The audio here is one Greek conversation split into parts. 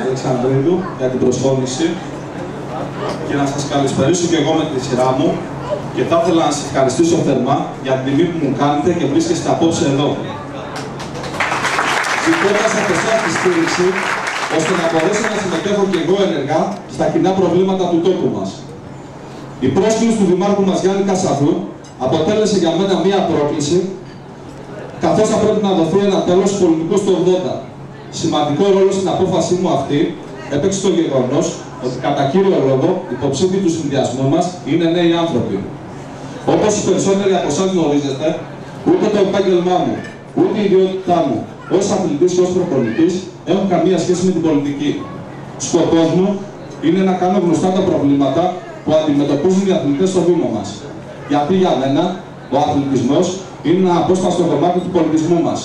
Αλεξανδρίδου για την προσφώνηση και να σας καλησπερίσω και εγώ με τη σειρά μου και θα ήθελα να σας ευχαριστήσω θερμά για την τιμή που μου κάνετε και βρίσκεστε απόψε εδώ. Ζητώντας από εσάς τη στήριξη, ώστε να μπορέσω να συμμετέχω και εγώ ενεργά στα κοινά προβλήματα του τόπου μας. Η πρόσκληση του Δημάρχου μας Γιάννη Κασαβού αποτέλεσε για μένα μία πρόκληση, καθώς θα πρέπει να δοθεί ένα τέλος στους πολιτικούς του 80. Σημαντικό ρόλο στην απόφασή μου αυτή έπαιξε το γεγονός ότι κατά κύριο λόγο υποψήφοι του συνδυασμού μας είναι νέοι άνθρωποι. Όπως οι περισσότεροι από εσάς γνωρίζετε, ούτε το επάγγελμά μου, ούτε η ιδιότητά μου ως αθλητής και ως προπονητής έχουν καμία σχέση με την πολιτική. Σκοπός μου είναι να κάνω γνωστά τα προβλήματα που αντιμετωπίζουν οι αθλητές στο Δήμο μας. Γιατί για μένα ο αθλητισμός είναι ένα απόσπαστο κομμάτι του πολιτισμού μας.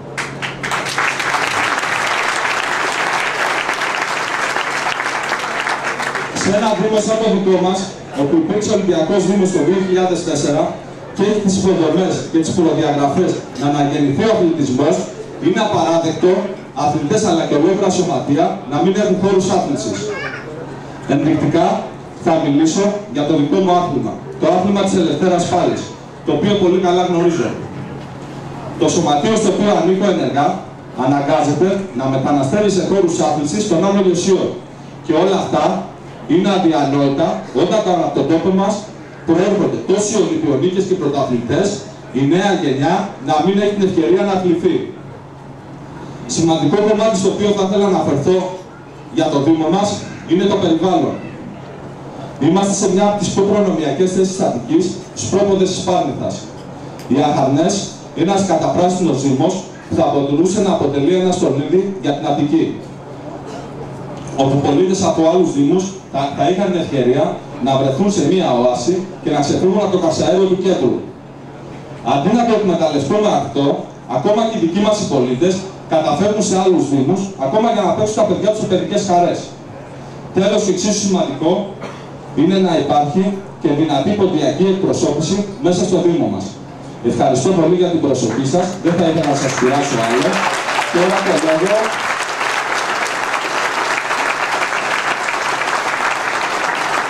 Σε ένα Δήμο σαν το δικό μας, όπου υπήρξε Ολυμπιακός Δήμος το 2004 και έχει τις υποδομές και τις προδιαγραφές να αναγεννηθεί ο αθλητισμός, είναι απαράδεκτο αθλητές αλλά και ολόκληρα σωματεία να μην έχουν χώρους άθλησης. Ενδεικτικά θα μιλήσω για το δικό μου άθλημα, το άθλημα της ελευθέρας πάλης, το οποίο πολύ καλά γνωρίζω. Το σωματείο στο οποίο ανήκω ενεργά αναγκάζεται να μεταναστεύει σε χώρους άθλησης στον Άμμο Λιωσίων. Και όλα αυτά είναι αδιανόητα όταν από τον τόπο μας προέρχονται τόσοι Ολυμπιονίκες και πρωταθλητές, η νέα γενιά να μην έχει την ευκαιρία να αθληθεί. Σημαντικό κομμάτι στο οποίο θα ήθελα να αναφερθώ για το Δήμο μας είναι το περιβάλλον. Είμαστε σε μια από τις πιο προνομιακές θέσεις της Αττικής, στους πρόποδες της Πάρνηθας. Οι Αχαρνές είναι ένας καταπράσινος Δήμος που θα μπορούσε να αποτελεί ένα στολίδι για την Αττική, όπου πολίτες από άλλους Δήμους θα είχαν την ευκαιρία να βρεθούν σε μία οάση και να ξεφύγουν από το καυσαέριο του κέντρου. Αντί να το εκμεταλλευτούμε αυτό, ακόμα και οι δικοί μας οι πολίτες καταφέρνουν σε άλλους Δήμους, ακόμα για να παίξουν τα παιδιά τους σε παιδικές χαρές. Τέλος, εξίσου σημαντικό είναι να υπάρχει και δυνατή ποντιακή εκπροσώπηση μέσα στο Δήμο μας. Ευχαριστώ πολύ για την προσοχή σας. Δεν θα ήθελα να σας πειράσω άλλο.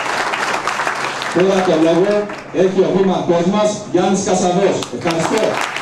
Τώρα το λόγο έχει ο δήμαρχός μας Γιάννης Κασαβός. Ευχαριστώ.